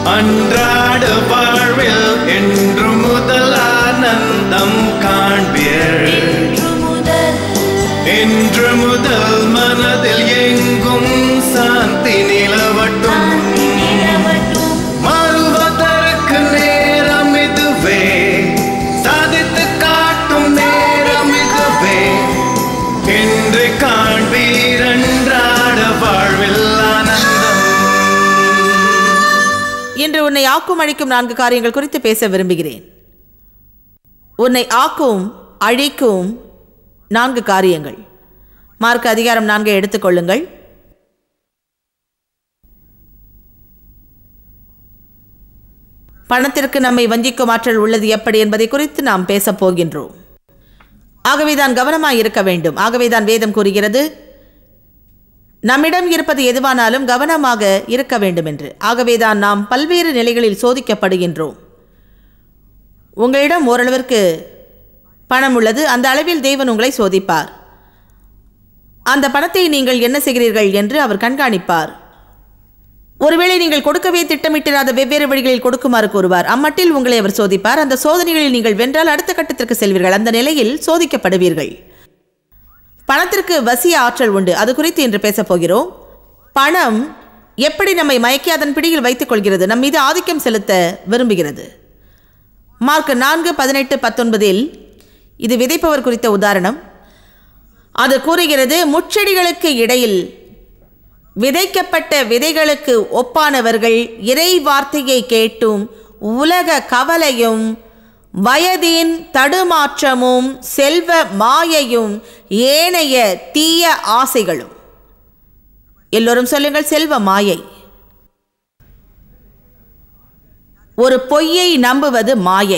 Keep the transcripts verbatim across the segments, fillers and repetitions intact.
அன்றாட வாழ்வில் என்று முதல் ஆனந்தம் காண்பீர். என்று முதல் மனதில் எங்கும் சாந்தி நிலவட்டும். மாறுவதற்கு நேரம் இதுவே, சாதித்து காட்டும் நேரம் இதுவே. என்று காண்பீர் அன்றாட வாழ்வில் ஆனந்தம். இன்று உன்னை ஆக்கும் அழிக்கும் நான்கு காரியங்கள் குறித்து பேச விரும்புகிறேன். உன்னை ஆக்கும் அழிக்கும் நான்கு காரியங்கள். மார்க் அதிகாரம் நான்கை எடுத்துக்கொள்ளுங்கள். பணத்திற்கு நம்மை வஞ்சிக்கும் ஆற்றல் உள்ளது எப்படி என்பதை குறித்து நாம் பேசப் போகின்றோம். ஆகவேதான் கவனமாய் இருக்க வேண்டும். ஆகவேதான் வேதம் கூறுகிறது, நம்மிடம் இருப்பது எதுவானாலும் கவனமாக இருக்க வேண்டும் என்று. ஆகவேதான் நாம் பல்வேறு நிலைகளில் சோதிக்கப்படுகின்றோம். உங்களிடம் ஓரளவிற்கு பணம் உள்ளது, அந்த அளவில் தேவன் உங்களை சோதிப்பார். அந்த பணத்தை நீங்கள் என்ன செய்கிறீர்கள் என்று அவர் கண்காணிப்பார். ஒருவேளை நீங்கள் கொடுக்கவே திட்டமிட்டிராத வெவ்வேறு வழிகளில் கொடுக்குமாறு கூறுவார். அம்மட்டில் உங்களை அவர் சோதிப்பார். அந்த சோதனைகளில் நீங்கள் வென்றால் அடுத்த கட்டத்திற்கு செல்வீர்கள். அந்த நிலையில் சோதிக்கப்படுவீர்கள். பணத்திற்கு வசிய ஆற்றல் உண்டு. அது குறித்து இன்று பேசப் போகிறோம். பணம் எப்படி நம்மை மயக்கி அதன் பிடியில் வைத்துக் கொள்கிறது, நம் மீது ஆதிக்கம் செலுத்த விரும்புகிறது. மார்க் நான்கு பதினெட்டு பத்தொன்பதில் இது விதைப்பவர் குறித்த உதாரணம். அது கூறுகிறது, முச்செடிகளுக்கு இடையில் விதைக்கப்பட்ட விதைகளுக்கு ஒப்பானவர்கள் இறை வார்த்தையை கேட்டும் உலக கவலையும் வயதின் தடுமாற்றமும் செல்வ மாயையும் ஏனைய தீய ஆசைகளும். எல்லோரும் சொல்லுங்கள், செல்வ மாயை. ஒரு பொய்யை நம்புவது மாயை.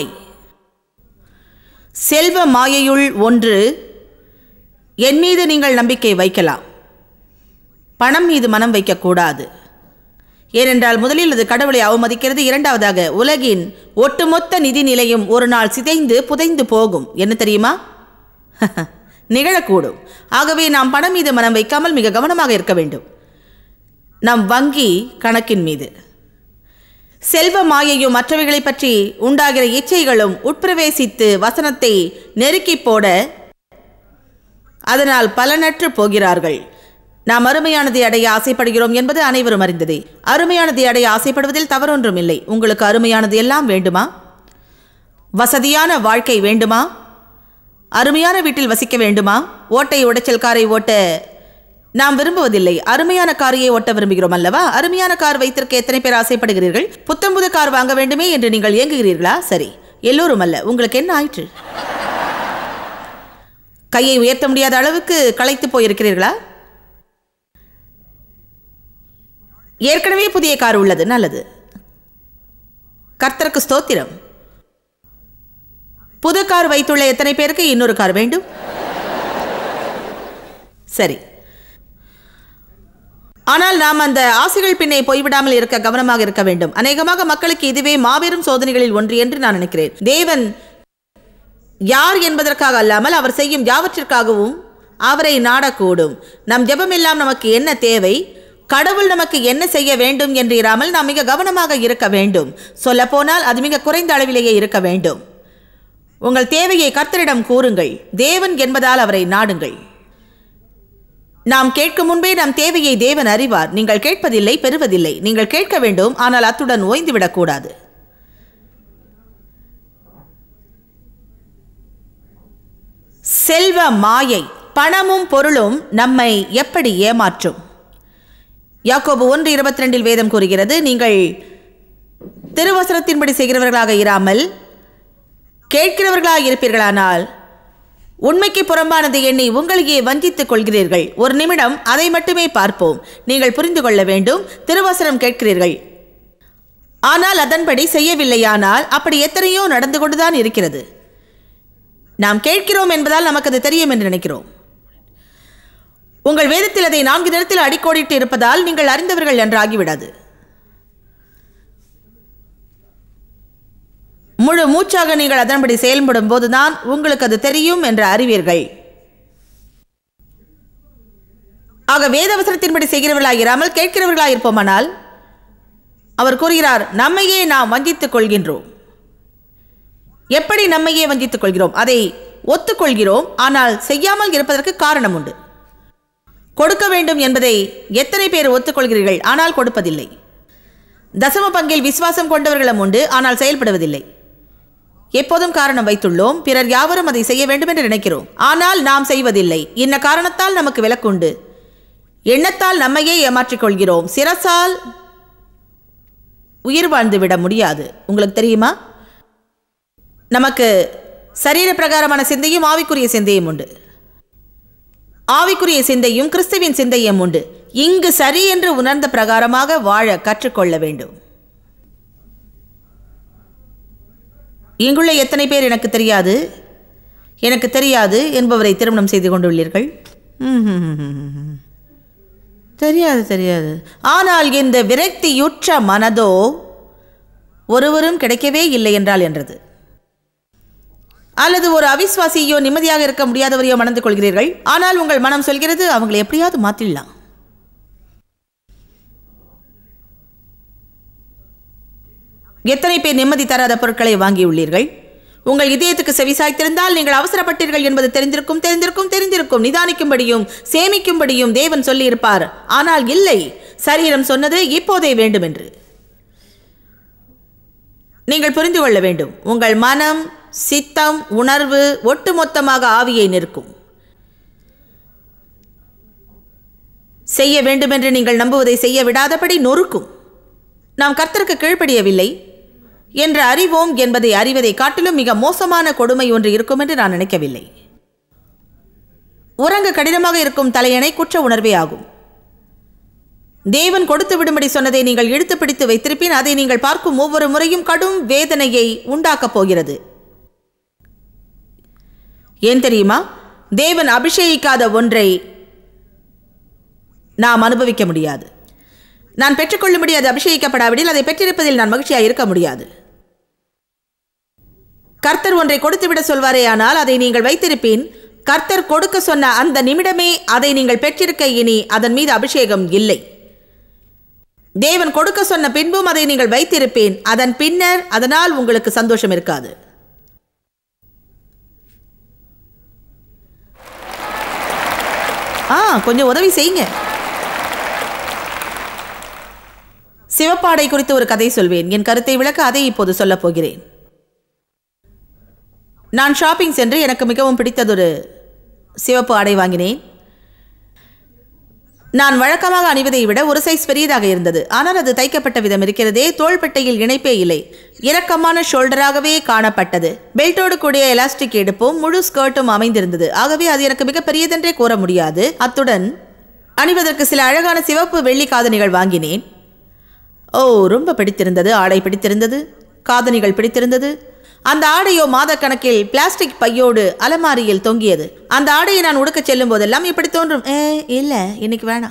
செல்வ மாயையுள் ஒன்று, என் மீது நீங்கள் நம்பிக்கை வைக்கலாம், பணம் மீது மனம் வைக்கக்கூடாது. ஏனென்றால் முதலில் அது கடவுளை அவமதிக்கிறது. இரண்டாவதாக, உலகின் ஒட்டுமொத்த நிதி நிலையும் ஒரு நாள் சிதைந்து புதைந்து போகும். என்ன தெரியுமா? நிகழக்கூடும். ஆகவே நாம் பணம் மீது மனம் வைக்காமல் மிக கவனமாக இருக்க வேண்டும். நம் வங்கி கணக்கின் மீது. செல்வ மாயையும் மற்றவைகளை பற்றி உண்டாகிற இச்சைகளும் உட்பிரவேசித்து வசனத்தை நெருக்கி போட அதனால் பலனற்று போகிறார்கள். நாம் அருமையானதை அடைய ஆசைப்படுகிறோம் என்பது அனைவரும் அறிந்ததே. அருமையானதை அடைய ஆசைப்படுவதில் தவறொன்றும் இல்லை. உங்களுக்கு அருமையானது எல்லாம் வேண்டுமா? வசதியான வாழ்க்கை வேண்டுமா? அருமையான வீட்டில் வசிக்க வேண்டுமா? ஓட்டை உடைச்சல் காரை ஓட்ட நாம் விரும்புவதில்லை. அருமையான காரையை ஓட்ட விரும்புகிறோம் அல்லவா? அருமையான கார் வைத்திருக்க எத்தனை பேர் ஆசைப்படுகிறீர்கள்? புத்தம்புது கார் வாங்க வேண்டுமே என்று நீங்கள் இயங்குகிறீர்களா? சரி, எல்லோரும் அல்ல. உங்களுக்கு என்ன ஆயிற்று? கையை உயர்த்த முடியாத அளவுக்கு களைத்து போயிருக்கிறீர்களா? ஏற்கனவே புதிய கார் உள்ளது, நல்லது. கர்த்தருக்கு ஸ்தோத்திரம். புது கார் வைத்துள்ள எத்தனை பேருக்கு இன்னொரு கார் வேண்டும்? சரி, ஆனால் நாம் அந்த ஆசைகள் பின்னே போய்விடாமல் இருக்க கவனமாக இருக்க வேண்டும். அநேகமாக மக்களுக்கு இதுவே மாபெரும் சோதனைகளில் ஒன்று என்று நான் நினைக்கிறேன். தேவன் யார் என்பதற்காக அல்லாமல் அவர் செய்யும் யாவற்றிற்காகவும் அவரை நாடக்கூடும். நம் ஜெபம் எல்லாம் நமக்கு என்ன தேவை, கடவுள் நமக்கு என்ன செய்ய வேண்டும் என்று இராமல் நாம் மிக கவனமாக இருக்க வேண்டும். சொல்ல போனால் அது மிக குறைந்த அளவிலேயே இருக்க வேண்டும். உங்கள் தேவையை கர்த்தரிடம் கூறுங்கள். தேவன் என்பதால் அவரை நாடுங்கள். நாம் கேட்கும் முன்பே நம் தேவையை தேவன் அறிவார். நீங்கள் கேட்பதில்லை, பெறுவதில்லை. நீங்கள் கேட்க வேண்டும், ஆனால் அத்துடன் ஓய்ந்துவிடக்கூடாது. செல்வ மாயை, பணமும் பொருளும் நம்மை எப்படி ஏமாற்றும்? யாக்கோபு ஒன்று இருபத்தி ரெண்டில் வேதம் கூறுகிறது, நீங்கள் திருவசனத்தின்படி செய்கிறவர்களாக இராமல் கேட்கிறவர்களாக இருப்பீர்களானால் உண்மைக்கு புறம்பானதை எண்ணி உங்களையே வஞ்சித்துக் கொள்கிறீர்கள். ஒரு நிமிடம் அதை மட்டுமே பார்ப்போம். நீங்கள் புரிந்து கொள்ள வேண்டும். திருவசனம் கேட்கிறீர்கள், ஆனால் அதன்படி செய்யவில்லையானால் அப்படி எத்தனையோ நடந்து கொண்டுதான் இருக்கிறது. நாம் கேட்கிறோம் என்பதால் நமக்கு அது தெரியும் என்று நினைக்கிறோம். உங்கள் வேதத்தில் அதை நான்கு நிறத்தில் அடிக்கோடிட்டு இருப்பதால் நீங்கள் அறிந்தவர்கள் என்று ஆகிவிடாது. முழு மூச்சாக நீங்கள் அதன்படி செயல்படும் போதுதான் உங்களுக்கு அது தெரியும் என்று அறிவீர்கள். ஆக வேதவசனத்தின்படி செய்கிறவர்களாக இராமல் கேட்கிறவர்களாக இருப்போமானால் அவர் கூறுகிறார், நம்மையே நாம் வஞ்சித்துக் கொள்கின்றோம். எப்படி நம்மையே வஞ்சித்துக் கொள்கிறோம்? அதை ஒத்துக்கொள்கிறோம், ஆனால் செய்யாமல் இருப்பதற்கு காரணம் உண்டு. கொடுக்க வேண்டும் என்பதை எத்தனை பேர் ஒத்துக்கொள்கிறீர்கள், ஆனால் கொடுப்பதில்லை? தசம பங்கில் விசுவாசம் கொண்டவர்களும் உண்டு, ஆனால் செயல்படுவதில்லை. எப்போதும் காரணம் வைத்துள்ளோம், பிறர் யாவரும் அதை செய்ய வேண்டும் என்று நினைக்கிறோம், ஆனால் நாம் செய்வதில்லை. இன்ன காரணத்தால் நமக்கு விலக்குண்டு. எண்ணத்தால் நம்மையே ஏமாற்றிக் கொள்கிறோம். சிரசால் உயிர் வாழ்ந்து விட முடியாது. உங்களுக்கு தெரியுமா, நமக்கு சரீர பிரகாரமான சிந்தையும் ஆவிக்குரிய சிந்தையும் உண்டு. ஆவிக்குரிய சிந்தையும் கிறிஸ்துவின் சிந்தையும் உண்டு. இங்கு சரி என்று உணர்ந்த பிரகாரமாக வாழ கற்றுக்கொள்ள வேண்டும். இங்குள்ள எத்தனை பேர் எனக்கு தெரியாது எனக்கு தெரியாது என்பவரை திருமணம் செய்து கொண்டுள்ளீர்கள்? தெரியாது தெரியாது ஆனால் இந்த விரக்தியுற்ற மனதோ ஒருவரும் கிடைக்கவே இல்லை என்றால் என்றது. அல்லது ஒரு அவிஸ்வாசியோ நிம்மதியாக இருக்க முடியாதவரையோ மணந்து கொள்கிறீர்கள், ஆனால் உங்கள் மனம் சொல்கிறது அவங்களை எப்படியாவது மாற்றிடலாம். எத்தனை பேர் நிம்மதி தராத பொருட்களை வாங்கியுள்ளீர்கள்? உங்கள் இதயத்துக்கு செவிசாய்த்திருந்தால் நீங்கள் அவசரப்பட்டீர்கள் என்பது தெரிந்திருக்கும் தெரிந்திருக்கும் தெரிந்திருக்கும் நிதானிக்கும்படியும் சேமிக்கும்படியும் தேவன் சொல்லியிருப்பார். ஆனால் இல்லை, சரீரம் சொன்னது இப்போதே வேண்டும் என்று. நீங்கள் புரிந்து கொள்ள வேண்டும், உங்கள் மனம், சித்தம், உணர்வு ஒட்டுமொத்தமாக ஆவியை நிற்கும். செய்ய வேண்டும் என்று நீங்கள் நம்புவதை செய்ய விடாதபடி நொறுக்கும். நாம் கர்த்தருக்கு கீழ்ப்படியவில்லை என்று அறிவோம் என்பதை அறிவதை காட்டிலும் மிக மோசமான கொடுமை ஒன்று இருக்கும் என்று நான் நினைக்கவில்லை. உறங்க கடினமாக இருக்கும் தலையணை குற்ற உணர்வே ஆகும். தேவன் கொடுத்து விடும்படி சொன்னதை நீங்கள் இழுத்து பிடித்து வைத்திருப்பின் அதை நீங்கள் பார்க்கும் ஒவ்வொரு முறையும் கடும் வேதனையை உண்டாக்கப் போகிறது. ஏன் தெரியுமா? தேவன் அபிஷேகிக்காத ஒன்றை நாம் அனுபவிக்க முடியாது. நான் பெற்றுக்கொள்ளும்படி அது அபிஷேகிக்கப்படாவிடில் அதை பெற்றிருப்பதில் நான் மகிழ்ச்சியாக இருக்க முடியாது. கர்த்தர் ஒன்றை கொடுத்துவிட சொல்வாரே, ஆனால் அதை நீங்கள் வைத்திருப்பின் கர்த்தர் கொடுக்க சொன்ன அந்த நிமிடமே அதை நீங்கள் பெற்றிருக்க இனி அதன் மீது அபிஷேகம் இல்லை. தேவன் கொடுக்க சொன்ன பின்பும் அதை நீங்கள் வைத்திருப்பேன், அதன் பின்னர் அதனால் உங்களுக்கு சந்தோஷம் இருக்காது. ஆ கொஞ்சம் உதவி செய்யுங்க. சிவப்பாடை குறித்து ஒரு கதை சொல்வேன். என் கருத்தை விளக்க அதை இப்போது சொல்லப் போகிறேன். நான் ஷாப்பிங் சென்று எனக்கு மிகவும் பிடித்ததொரு சிவப்பு ஆடை வாங்கினேன். நான் வழக்கமாக அணிவதை விட ஒரு சைஸ் பெரியதாக இருந்தது. ஆனால் அது தைக்கப்பட்ட விதம் இருக்கிறதே, தோள்பட்டையில் இணைப்பே இல்லை, இறக்கமான ஷோல்டராகவே காணப்பட்டது. பெல்ட்டோடு கூடிய எலாஸ்டிக் எடுப்பும் முழு ஸ்கர்ட்டும் அமைந்திருந்தது. ஆகவே அது எனக்கு மிக பெரியதென்றே கூற முடியாது. அத்துடன் அணிவதற்கு சில அழகான சிவப்பு வெள்ளி காதணிகள் வாங்கினேன். ஓ, ரொம்ப பிடித்திருந்தது. ஆடை பிடித்திருந்தது, காதணிகள் பிடித்திருந்தது. அந்த ஆடையோ மாதக்கணக்கில் பிளாஸ்டிக் பையோடு அலமாரியில் தொங்கியது. அந்த ஆடையை நான் உடுக்கச் செல்லும் போதெல்லாம் இப்படி தோன்றும், ஏ இல்லை இன்னைக்கு வேணாம்,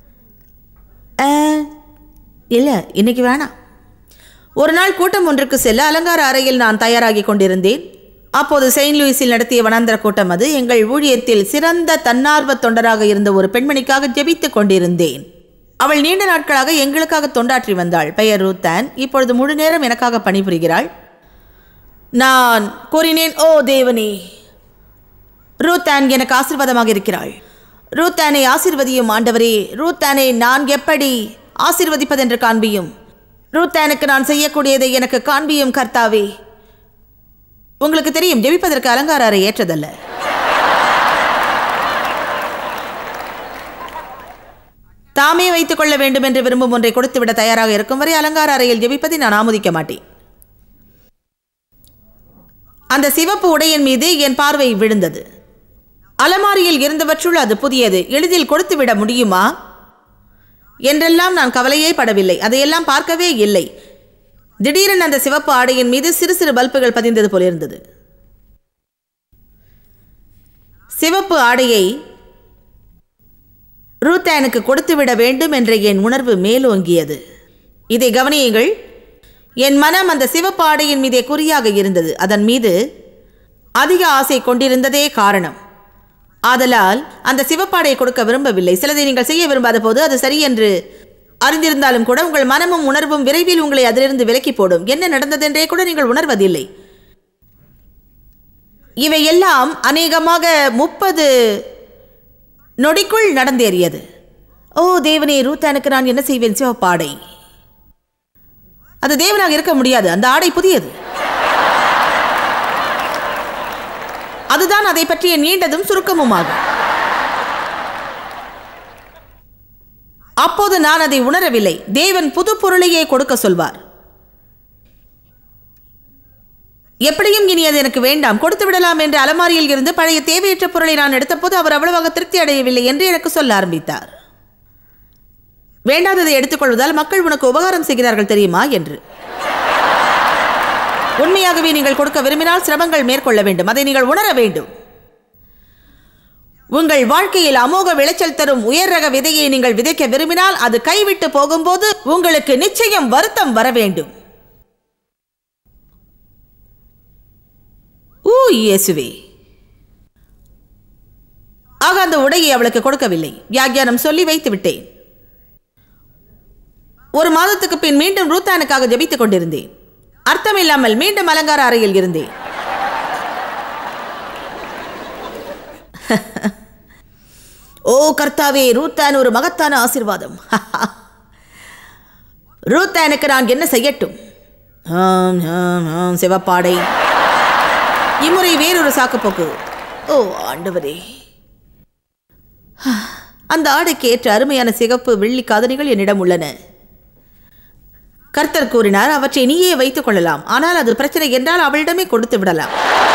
இல்லை இன்னைக்கு வேணாம். ஒரு நாள் கூட்டம் ஒன்றுக்கு செல்ல அலங்கார அறையில் நான் தயாராகி கொண்டிருந்தேன். அப்போது செயின்ட் லூயிஸில் நடத்திய வனாந்தர கூட்டம் அது. எங்கள் ஊழியத்தில் சிறந்த தன்னார்வ தொண்டராக இருந்த ஒரு பெண்மணிக்காக ஜெபித்துக் கொண்டிருந்தேன். அவள் நீண்ட நாட்களாக எங்களுக்காக தொண்டாற்றி வந்தாள். பெயர் ரூத்தான். இப்பொழுது முழு நேரம் எனக்காக பணிபுரிகிறாள். நான் கூறினேன், ஓ தேவனே, ரூத்தான் எனக்கு ஆசீர்வாதமாக இருக்கிறாள். ரூத்தானை ஆசீர்வதியும் ஆண்டவரே. ரூத்தானை நான் எப்படி ஆசீர்வதிப்பதென்று காண்பியும். ரூத்தானுக்கு நான் செய்யக்கூடியதை எனக்கு காண்பியும் கர்த்தாவே. உங்களுக்கு தெரியும், ஜெபிப்பதற்கு அலங்கார அறை ஏற்றதல்ல. தாமே வைத்துக் கொள்ள வேண்டும் என்று விரும்பும் ஒன்றை கொடுத்துவிட தயாராக இருக்கும் வரை அலங்கார அறையில் ஜெபிப்பதை நான் ஆமோதிக்க மாட்டேன். அந்த சிவப்பு உடையின் மீது என் பார்வை விழுந்தது. அலமாரியில் இருந்தவற்றுள் அது புதியது. எளிதில் கொடுத்துவிட முடியுமா என்றெல்லாம் நான் கவலையே படவில்லை. அதையெல்லாம் பார்க்கவே இல்லை. திடீரென அந்த சிவப்பு ஆடையின் மீது சிறு சிறு பல்புகள் பதிந்தது போலிருந்தது. சிவப்பு ஆடையை ரூத்தானுக்கு கொடுத்துவிட வேண்டும் என்ற என் உணர்வு மேலோங்கியது. இதை கவனியுங்கள். என் மனம் அந்த சிவப்பு ஆடையின் மீதே குறியாக இருந்தது. அதன் மீது அதிக ஆசை கொண்டிருந்ததே காரணம். ஆதலால் அந்த சிவப்பாடையை கொடுக்க விரும்பவில்லை. சிலதை நீங்கள் செய்ய விரும்பாத போது அது சரி என்று அறிந்திருந்தாலும் கூட உங்கள் மனமும் உணர்வும் விரைவில் உங்களை அதிலிருந்து விலக்கி போடும். என்ன நடந்ததென்றே கூட நீங்கள் உணர்வதில்லை. இவை எல்லாம் அநேகமாக முப்பது நொடிக்குள் நடந்தேறியது. ஓ தேவனே, ரூத்தானுக்கு நான் என்ன செய்வேன்? சிவப்பாடை. அது தேவனாக இருக்க முடியாது. அந்த ஆடை புதியது. அதுதான் அதை பற்றிய நீண்டதும் சுருக்கமுமாகும். அப்போது நான் அதை உணரவில்லை. தேவன் புது பொருளையே கொடுக்க சொல்வார். எப்படியும் இனி அது எனக்கு வேண்டாம், கொடுத்து விடலாம் என்று அலமாரியில் இருந்து பழைய தேவையற்ற பொருளை நான் எடுத்தபோது அவர் அவ்வளவாக திருப்தி அடையவில்லை என்று எனக்கு சொல்ல ஆரம்பித்தார். வேண்டாததை எடுத்துக்கொள்வதால் மக்கள் உனக்கு உபகாரம் செய்கிறார்கள் தெரியுமா என்று. உண்மையாகவே நீங்கள் கொடுக்க விரும்பினால் சிரமங்கள் மேற்கொள்ள வேண்டும். அதை நீங்கள் உணர வேண்டும். உங்கள் வாழ்க்கையில் அமோக விளைச்சல் தரும் உயர் ரக விதையை நீங்கள் விதைக்க விரும்பினால் அது கைவிட்டு போகும்போது உங்களுக்கு நிச்சயம் வருத்தம் வர வேண்டும். ஊ இயேசுவே. ஆக அந்த உடையை அவளுக்கு கொடுக்கவில்லை. வியாக்கியானம் சொல்லி வைத்து விட்டேன். ஒரு மாதத்துக்கு பின் மீண்டும் ரூத்தானுக்காக ஜெபித்துக் கொண்டிருந்தேன். அர்த்தமில்லாமல் மீண்டும் அலங்கார அறையில் இருந்தேன். ஓ கர்த்தாவே, ரூத்தான் ஒரு மகத்தான ஆசீர்வாதம். ரூத்தானுக்கு நான் என்ன செய்யட்டும்? சிவப்பாடை. இம்முறை வேறொரு சாக்குப்போக்கு. ஓ ஆண்டவரே, அந்த ஆடைக்கு ஏற்ற அருமையான சிகப்பு வெள்ளி காதணிகள் என்னிடம் உள்ளன. கர்த்தர் கூறினார், அவற்றை நீயே வைத்துக் கொள்ளலாம். ஆனால் அது பிரச்சனை என்றால் அவளிடமே கொடுத்து விடலாம்.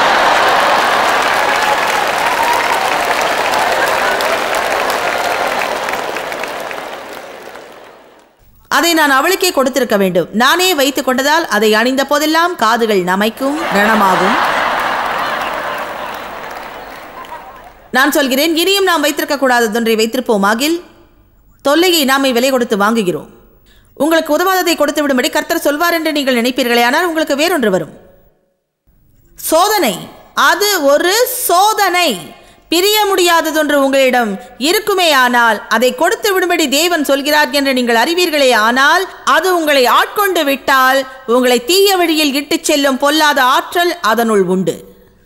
அதை நான் அவளுக்கே கொடுத்திருக்க வேண்டும். நானே வைத்துக் கொண்டதால் அதை அணிந்த போதெல்லாம் காதுகள் நமைக்கும், ரணமாகும். நான் சொல்கிறேன், இனியும் நாம் வைத்திருக்க கூடாததொன்றை வைத்திருப்போமாகில் தொல்லையை நாமே விலை கொடுத்து வாங்குகிறோம். உங்களுக்கு உதவாததை கொடுத்து விடும்படி கர்த்தர் சொல்வார் என்று நீங்கள் நினைப்பீர்களே, ஆனால் உங்களுக்கு வேறொன்று வரும். சோதனை. அது ஒரு சோதனை. பிரிய முடியாததொன்று உங்களிடம் இருக்குமே ஆனால் அதை கொடுத்து விடும்படி தேவன் சொல்கிறார் என்று நீங்கள் அறிவீர்களே, ஆனால் அது உங்களை ஆட்கொண்டு விட்டால் உங்களை தீய வழியில் இட்டுச் செல்லும் பொல்லாத ஆற்றல் அதனுள் உண்டு.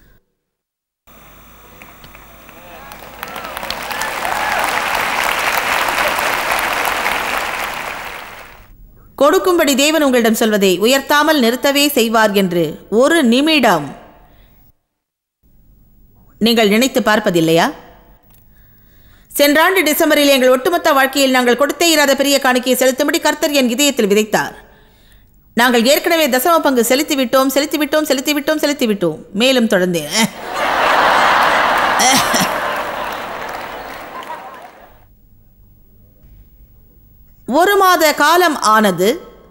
கொடுக்கும்படி தேவன் உங்களிடம் சொல்வதை உயர்த்தாமல் நிறுத்தவே செய்வார் என்று ஒரு நிமிடம் நீங்கள் நினைத்து பார்ப்பதில்லையா? சென்ற ஆண்டு டிசம்பரில் எங்கள் ஒட்டுமொத்த வாழ்க்கையில் நாங்கள் கொடுத்தே இராத பெரிய காணிக்கையை செலுத்தும்படி கர்த்தர் என் இதயத்தில் விதைத்தார். நாங்கள் ஏற்கனவே தசம பங்கு செலுத்திவிட்டோம் செலுத்திவிட்டோம் செலுத்திவிட்டோம் செலுத்திவிட்டோம் மேலும் தொடர்ந்தேன். ஒரு மாத காலம் ஆனது.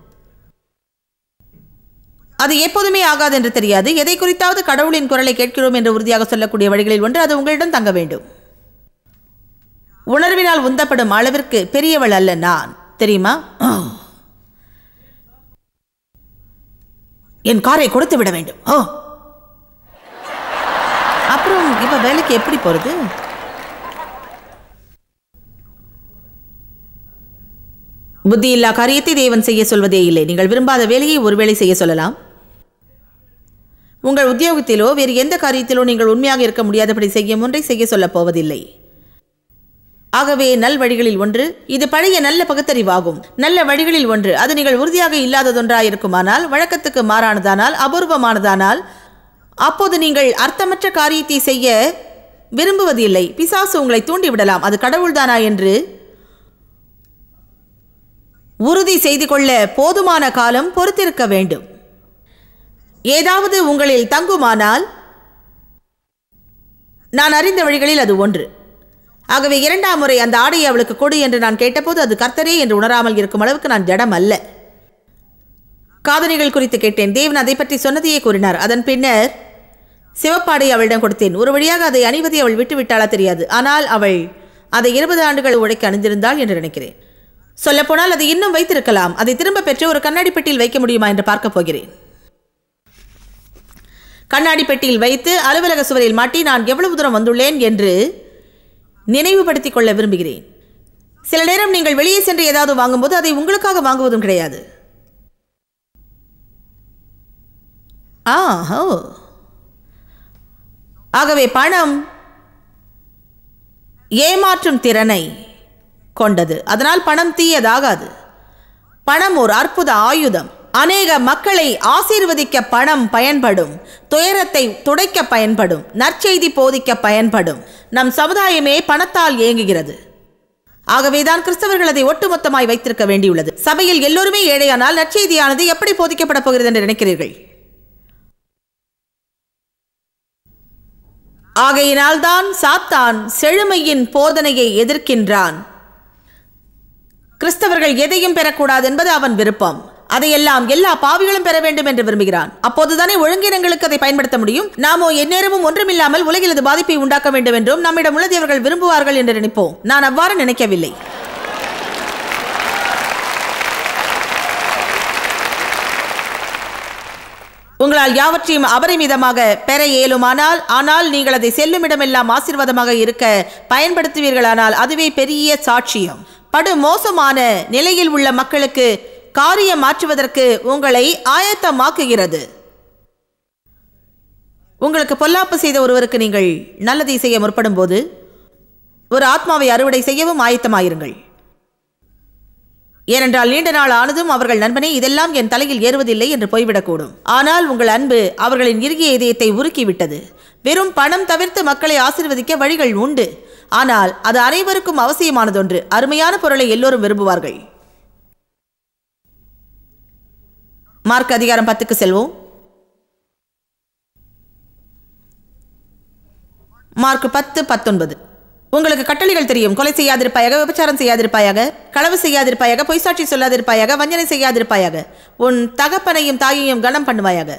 அது எப்போதுமே ஆகாது என்று தெரியாது. எதை குறித்தாவது கடவுளின் குரலை கேட்கிறோம் என்று உறுதியாக சொல்லக்கூடிய வழிகளில் ஒன்று அது உங்களிடம் தங்க வேண்டும். உணர்வினால் உந்தப்படும் அளவிற்கு பெரியவள் அல்ல நான், தெரியுமா? என் காரை கொடுத்து விட வேண்டும். ஓ, அப்புறம் இப்ப வேலைக்கு எப்படி போறது? புத்தி இல்லா காரியத்தை தேவன் செய்ய சொல்வதே இல்லை. நீங்கள் விரும்பாத வேலையை ஒருவேளை செய்ய சொல்லலாம். உங்கள் உத்தியோகத்திலோ வேறு எந்த காரியத்திலோ நீங்கள் உண்மையாக இருக்க முடியாதபடி செய்யும் ஒன்றை செய்ய சொல்லப் போவதில்லை. ஆகவே நல் வழிகளில் ஒன்று, இது பழைய நல்ல பகுத்தறிவாகும். நல்ல வழிகளில் ஒன்று, அது நீங்கள் உறுதியாக இல்லாததொன்றாயிருக்குமானால், வழக்கத்துக்கு மாறானதானால், அபூர்வமானதானால், அப்போது நீங்கள் அர்த்தமற்ற காரியத்தை செய்ய விரும்புவதில்லை. பிசாசு உங்களை தூண்டிவிடலாம். அது கடவுள்தானா என்று உறுதி செய்து கொள்ள போதுமான காலம் பொறுத்திருக்க வேண்டும். ஏதாவது உங்களில் தங்குமானால் நான் அறிந்த வழிகளில் அது ஒன்று. ஆகவே இரண்டாம் முறை அந்த ஆடையை அவளுக்கு கொடு என்று நான் கேட்டபோது அது கர்த்தரே என்று உணராமல் இருக்கும் அளவுக்கு நான் ஜடம் அல்ல. காதணிகள் குறித்து கேட்டேன். தேவன் அதை பற்றி சொன்னதையே கூறினார். அதன் பின்னர் சிவப்பாடை அவளிடம் கொடுத்தேன். ஒரு வழியாக அதை அணிவதை அவள் விட்டுவிட்டாளா தெரியாது. ஆனால் அவள் அதை இருபது ஆண்டுகள் உழைக்க அணிந்திருந்தாள் என்று நினைக்கிறேன். சொல்லப்போனால் அதை இன்னும் வைத்திருக்கலாம். அதை திரும்ப பெற்று ஒரு கண்ணாடி பெட்டியில் வைக்க முடியுமா என்று பார்க்க போகிறேன். கண்ணாடி பெட்டியில் வைத்து அலுவலக சுவரில் மாட்டி நான் எவ்வளவு தூரம் வந்துள்ளேன் என்று நினைவுபடுத்திக் கொள்ள விரும்புகிறேன். சில நேரம் நீங்கள் வெளியே சென்று ஏதாவது வாங்கும்போது அதை உங்களுக்காக வாங்குவதும் கிடையாது. ஆஹோ ஆகவே பணம் ஏமாற்றும் திறனை கொண்டது. அதனால் பணம் தீயதாகாது. பணம் ஒரு அற்புத ஆயுதம். அநேக மக்களை ஆசீர்வதிக்க பணம் பயன்படும். துயரத்தை துடைக்க பயன்படும். நற்செய்தி போதிக்க பயன்படும். நம் சமுதாயமே பணத்தால் இயங்குகிறது. ஆகவேதான் கிறிஸ்தவர்கள் அதை ஒட்டுமொத்தமாய் வைத்திருக்க வேண்டியுள்ளது. சபையில் எல்லோருமே ஏழையானால் நற்செய்தியானது எப்படி போதிக்கப்பட போகிறது என்று நினைக்கிறீர்கள்? ஆகையினால் தான் சாத்தான் செழுமையின் போதனையை எதிர்க்கின்றான். கிறிஸ்தவர்கள் எதையும் பெறக்கூடாது என்பது அவன் விருப்பம். அதையெல்லாம் எல்லா பாவிகளும் பெற வேண்டும் என்று விரும்புகிறான். அப்போதுதானே ஒழுங்கினங்களுக்கு அதை பயன்படுத்த முடியும். நாமோ எந்நேரமும் ஒன்றுமில்லாமல் உலகில் அது பாதிப்பை உண்டாக்க வேண்டும் என்றும் நம்மிடம் உள்ளதை அவர்கள் விரும்புவார்கள் என்று நினைப்போம். நான் அவ்வாறு நினைக்கவில்லை. உங்களால் யாவற்றையும் அபரிமிதமாக பெற இயலுமானால், ஆனால் நீங்கள் அதை செல்லும் இடமெல்லாம் ஆசீர்வாதமாக இருக்க பயன்படுத்துவீர்களானால் அதுவே பெரிய சாட்சியம். படு மோசமான நிலையில் உள்ள மக்களுக்கு காரியம் மாற்றுவதற்கு உங்களை ஆயத்தமாக்குகிறது. உங்களுக்கு பொல்லாப்பு செய்த ஒருவருக்கு நீங்கள் நல்லதை செய்ய முற்படும் போது ஒரு ஆத்மாவை அறுவடை செய்யவும் ஆயத்தமாயிருங்கள். ஏனென்றால் நீண்ட நாள் ஆனதும் அவர்கள் நண்பனே இதெல்லாம் என் தலையில் ஏறுவதில்லை என்று போய்விடக்கூடும். ஆனால் உங்கள் அன்பு அவர்களின் இறுகிய இதயத்தை உருக்கிவிட்டது. வெறும் பணம் தவிர்த்து மக்களை ஆசீர்வதிக்க வழிகள் உண்டு. ஆனால் அது அனைவருக்கும் அவசியமானதொன்று. அருமையான பொருளை எல்லோரும் விரும்புவார்கள். மார்க் அதிகாரம் பத்துக்கு செல்வோம். மார்க் பத்து பத்தொன்பது. உங்களுக்கு கட்டளைகள் தெரியும். கொலை செய்யாதிருப்பாயாக, விபச்சாரம் செய்யாதிருப்பாயாக, களவு செய்யாதிருப்பாயாக, பொய்சாட்சி சொல்லாதிருப்பாயாக, வஞ்சனை செய்யாதிருப்பாயாக, உன் தகப்பனையும் தாயையும் கனம் பண்ணுவாயாக.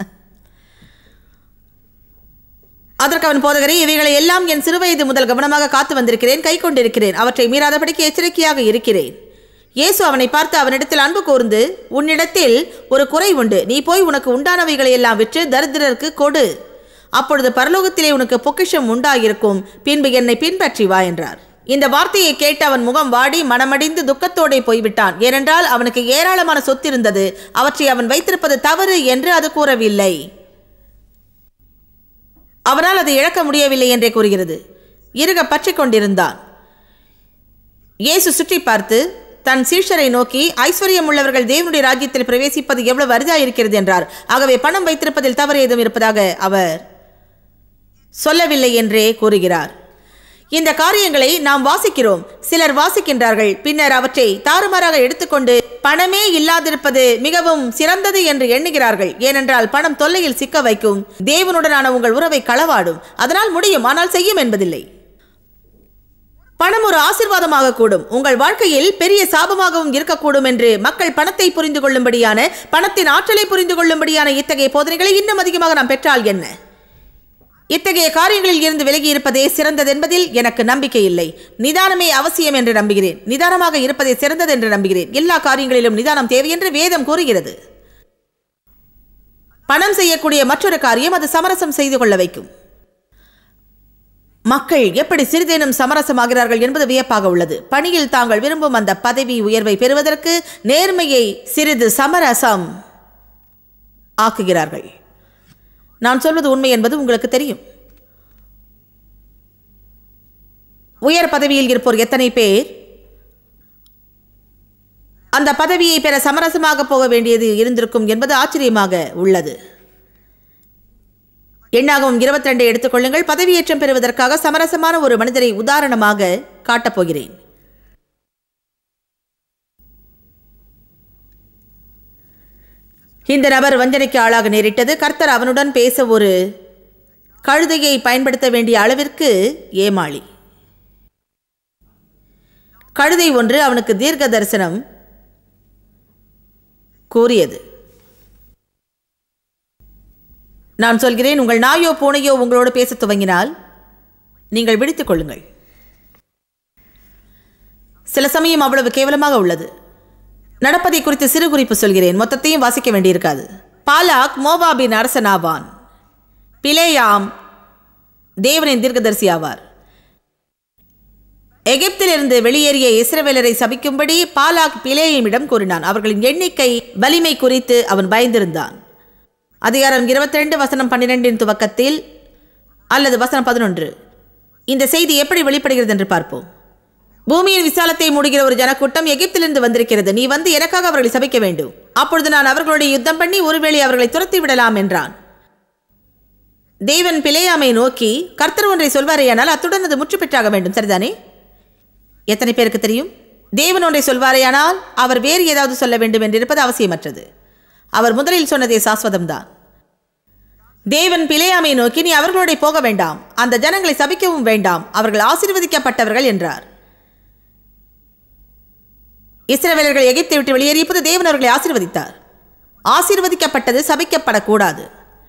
அதற்கு அவன், போதகரே, இவைகளை எல்லாம் என் சிறுவயது முதல் கவனமாக காத்து வந்திருக்கிறேன், கை கொண்டிருக்கிறேன், அவற்றை மீறாதபடிக்கு எச்சரிக்கையாக இருக்கிறேன். இயேசு அவனை பார்த்து அவனிடத்தில் அன்பு கூர்ந்து, உன்னிடத்தில் ஒரு குறை உண்டு. நீ போய் உனக்கு உண்டானவைகளை எல்லாம் விற்று தரித்திரருக்கு கொடு. அப்பொழுது பரலோகத்திலே உனக்கு பொக்கிஷம் உண்டாயிருக்கும். பின்பு என்னை பின்பற்றி வா என்றார். இந்த வார்த்தையை கேட்டு அவன் முகம் வாடி மனமடிந்து துக்கத்தோடே போய்விட்டான். ஏனென்றால் அவனுக்கு ஏராளமான சொத்து இருந்தது. அவற்றை அவன் வைத்திருப்பது தவறு என்று அது கூறவில்லை. அவனால் அதை இழக்க முடியவில்லை என்றே கூறுகிறது. இறுக பற்றி கொண்டிருந்தான். இயேசு சுற்றி பார்த்து தன் சீஷரை நோக்கி, ஐஸ்வர்யம் உள்ளவர்கள் தேவனுடைய ராஜ்யத்தில் பிரவேசிப்பது எவ்வளவு அரிதாக இருக்கிறது என்றார். ஆகவே பணம் வைத்திருப்பதில் தவறு ஏதும் இருப்பதாக அவர் சொல்லவில்லை என்றே கூறுகிறார். இந்த காரியங்களை நாம் வாசிக்கிறோம். சிலர் வாசிக்கின்றார்கள், பின்னர் அவற்றை தாறுமாறாக எடுத்துக்கொண்டு பணமே இல்லாதிருப்பது மிகவும் சிறந்தது என்று எண்ணுகிறார்கள். ஏனென்றால் பணம் தொல்லையில் சிக்க வைக்கும். தேவனுடனான உங்கள் உறவை களவாடும். அதனால் முடியும், ஆனால் செய்யும் என்பதில்லை. பணம் ஒரு ஆசீர்வாதமாக கூடும், உங்கள் வாழ்க்கையில் பெரிய சாபமாகவும் இருக்கக்கூடும் என்று மக்கள் பணத்தை புரிந்து கொள்ளும்படியான, பணத்தின் ஆற்றலை புரிந்து கொள்ளும்படியான இத்தகைய போதனைகளை இன்னும் அதிகமாக நாம் பெற்றால் என்ன? இத்தகைய காரியங்களில் இருந்து விலகி இருப்பதே சிறந்தது என்பதில் எனக்கு நம்பிக்கை இல்லை. நிதானமே அவசியம் என்று நம்புகிறேன். நிதானமாக இருப்பதே சிறந்தது என்று நம்புகிறேன். எல்லா காரியங்களிலும் நிதானம் தேவை என்று வேதம் கூறுகிறது. பணம் செய்யக்கூடிய மற்றொரு காரியம், அது சமரசம் செய்து கொள்ள வைக்கும். மக்கள் எப்படி சிறிதேனும் சமரசமாகிறார்கள் என்பது வியப்பாக உள்ளது. பணியில் தாங்கள் விரும்பும் அந்த பதவி உயர்வை பெறுவதற்கு நேர்மையை சிறிது சமரசம் ஆக்குகிறார்கள். நான் சொல்வது உண்மை என்பது உங்களுக்கு தெரியும். உயர் பதவியில் இருப்போர் எத்தனை பேர் அந்த பதவியை பெற சமரசமாக போக வேண்டியது இருந்திருக்கும் என்பது ஆச்சரியமாக உள்ளது. எண்ணாகவும் இருபத்தி ரெண்டை எடுத்துக்கொள்ளுங்கள். பதவியேற்றம் பெறுவதற்காக சமரசமான ஒரு மனிதரை உதாரணமாக காட்டப்போகிறேன். இந்த நபர் வஞ்சனைக்கு ஆளாக நேரிட்டது. கர்த்தர் அவனுடன் பேச ஒரு கழுதையை பயன்படுத்த வேண்டிய அளவிற்கு ஏமாளி. கழுதை ஒன்று அவனுக்கு தீர்க்க தரிசனம் கூறியது. நான் சொல்கிறேன், உங்கள் நாயோ பூனையோ உங்களோடு பேச துவங்கினால் நீங்கள் விழித்துக் கொள்ளுங்கள். சில சமயம் அவ்வளவு கேவலமாக உள்ளது. நடப்பதை குறித்து சிறு குறிப்பு சொல்கிறேன், மொத்தத்தையும் வாசிக்க வேண்டியிருக்காது. பாலாக் மோவாபின் அரசனாவான். பிலேயாம் தேவனின் தீர்க்கதரிசி ஆவார். எகிப்திலிருந்து வெளியேறிய இஸ்ரவேலரை சபிக்கும்படி பாலாக் பிலேயமிடம் கூறினான். அவர்களின் எண்ணிக்கை வலிமை குறித்து அவன் பயந்திருந்தான். அதிகாரம் இருபத்தி ரெண்டு வசனம் பன்னிரெண்டின் துவக்கத்தில் அல்லது வசனம் பதினொன்று இந்த செய்தி எப்படி வெளிப்படுகிறது என்று பார்ப்போம். பூமியின் விசாலத்தை மூடுகிற ஒரு ஜனக்கூட்டம் எகிப்திலிருந்து வந்திருக்கிறது. நீ வந்து எனக்காக அவர்களை சபிக்க வேண்டும். அப்பொழுது நான் அவர்களுடைய யுத்தம் பண்ணி ஒருவேளை அவர்களை துரத்தி விடலாம் என்றான். தேவன் பிலேயாமை நோக்கி, கர்த்தர் ஒன்றை சொல்வாரேயானால் அத்துடன் அது முற்று பெற்றாக வேண்டும். சரிதானே? எத்தனை பேருக்கு தெரியும்? தேவன் ஒன்றை சொல்வாரேயானால் அவர் வேறு ஏதாவது சொல்ல வேண்டும் என்றிருப்பது அவசியமற்றது. அவர் முதலில் சொன்னதே சாஸ்வதம்தான். தேவன் பிலேயாமை நோக்கி, நீ அவர்களோட போக வேண்டாம், அந்த ஜனங்களை சபிக்கவும் வேண்டாம், அவர்கள் ஆசீர்வதிக்கப்பட்டவர்கள் என்றார். இஸ்ரவேலர்கள் எகிப்தை விட்டு வெளியேறியபோது தேவன் அவர்களை ஆசீர்வதித்தார். ஆசீர்வதிக்கப்பட்டது சபிக்கப்படக்கூடாது.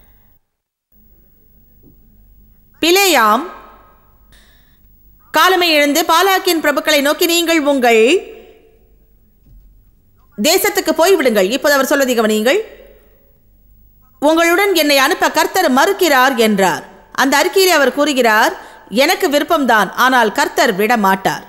பிலேயாம் காலமை எழுந்து பாலாக்கின் பிரபுக்களை நோக்கி, நீங்கள் உங்கள் தேசத்துக்கு போய்விடுங்கள். இப்போது அவர் சொல்வதை கவனியுங்கள். உங்களுடன் என்னை அனுப்ப கர்த்தர் மறுக்கிறார் என்றார். அந்த அறிக்கையிலே அவர் கூறுகிறார், எனக்கு விருப்பம்தான், ஆனால் கர்த்தர் விட மாட்டார்.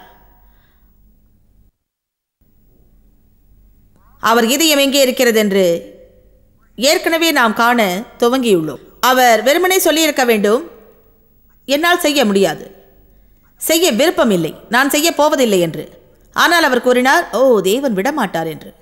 அவர் இதயம் எங்கே இருக்கிறது என்று ஏற்கனவே நாம் காண துவங்கியுள்ளோம். அவர் வெறுமனே சொல்லியிருக்க வேண்டும், என்னால் செய்ய முடியாது, செய்ய விருப்பம் இல்லை, நான் செய்ய போவதில்லை என்று. ஆனால் அவர் கூறினார், ஓ தேவன் விடமாட்டார் என்று.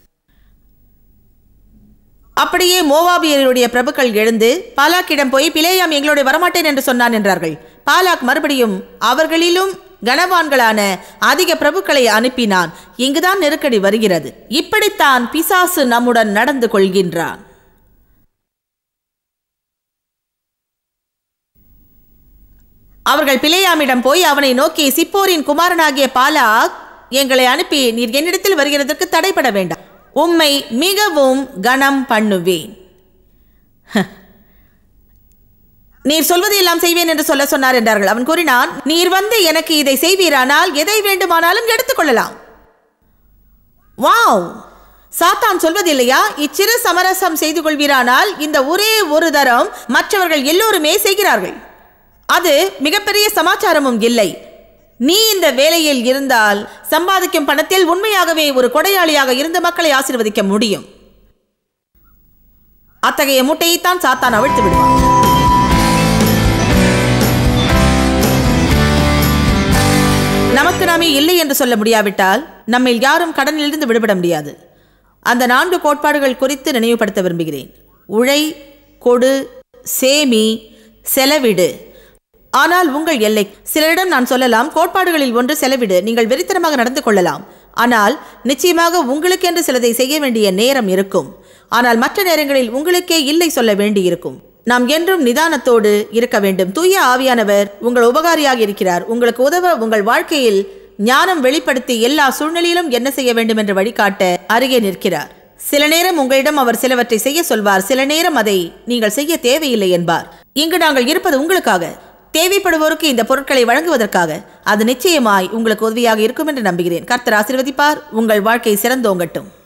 அப்படியே மோவாபியருடைய பிரபுக்கள் எழுந்து பாலாக்கிடம் போய், பிலேயாம் எங்களோட வரமாட்டேன் என்று சொன்னான் என்றார்கள். பாலாக் மறுபடியும் அவர்களிலும் கனவான்களான அதிக பிரபுக்களை அனுப்பினான். இங்குதான் நெருக்கடி வருகிறது. இப்படித்தான் பிசாசு நம்முடன் நடந்து கொள்கின்றான். அவர்கள் பிலேயாமிடம் போய் அவனை நோக்கி, சிப்போரின் குமாரனாகிய பாலாக் எங்களை அனுப்பி நீர் என்னிடத்தில் வருகிறதற்கு தடைபட வேண்டாம், உம்மை மிகவும் கனம் பண்ணுவேன், நீர் சொல்வதையெல்லாம் செய்வேன் என்று சொல்ல சொன்னார் என்றார்கள். அவன் கூறினான், நீர் வந்து எனக்கு இதை செய்வீரானால் எதை வேண்டுமானாலும் எடுத்துக்கொள்ளலாம். வாவ், சாத்தான் சொல்வதில்லையா? இச்சிறு சமரசம் செய்து கொள்வீரானால் இந்த ஒரே ஒரு தரம் மற்றவர்கள் எல்லோருமே செய்கிறார்கள். அது மிகப்பெரிய சமாச்சாரமும் இல்லை. நீ இந்த வேலையில் இருந்தால் சம்பாதிக்கும் பணத்தில் உண்மையாகவே ஒரு கொடையாளியாக இருந்து மக்களை ஆசீர்வதிக்க முடியும். அத்தகைய மூட்டையைத்தான் சாத்தான் அவிழ்த்து விடுவான். நமக்கு நாமே இல்லை என்று சொல்ல முடியாவிட்டால் நம்மில் யாரும் கடனிலிருந்து விடுபட முடியாது. அந்த நான்கு கோட்பாடுகள் குறித்து நினைவுபடுத்த விரும்புகிறேன். உழை, கொடு, சேமி, செலவிடு. ஆனால் உங்கள் எல்லை. சிலரிடம் நான் சொல்லலாம், கோட்பாடுகளில் ஒன்று செலவிடு, நீங்கள் வெறித்தனமாக நடந்து கொள்ளலாம், ஆனால் நிச்சயமாக உங்களுக்கென்று சிலதை செய்ய வேண்டிய நேரம் இருக்கும். ஆனால் மற்ற நேரங்களில் உங்களுக்கே இல்லை சொல்ல வேண்டி இருக்கும். நாம் என்றும் நிதானத்தோடு இருக்க வேண்டும். தூய ஆவியானவர் உங்கள் உபகாரியாக இருக்கிறார். உங்களுக்கு உதவ உங்கள் வாழ்க்கையில் ஞானம் வெளிப்படுத்தி எல்லா சூழ்நிலையிலும் என்ன செய்ய வேண்டும் என்று வழிகாட்ட அருகே நிற்கிறார். சில நேரம் உங்களிடம் அவர் சிலவற்றை செய்ய சொல்வார், சில நேரம் அதை நீங்கள் செய்ய தேவையில்லை என்பார். இங்கு நாங்கள் இருப்பது உங்களுக்காக, தேவைப்படுவோருக்கு இந்த பொருட்களை வழங்குவதற்காக. அது நிச்சயமாய் உங்களுக்கு உதவியாக இருக்கும் என்று நம்புகிறேன். கர்த்தர் ஆசீர்வதிப்பார். உங்கள் வாழ்க்கை சிறந்தோங்கட்டும்.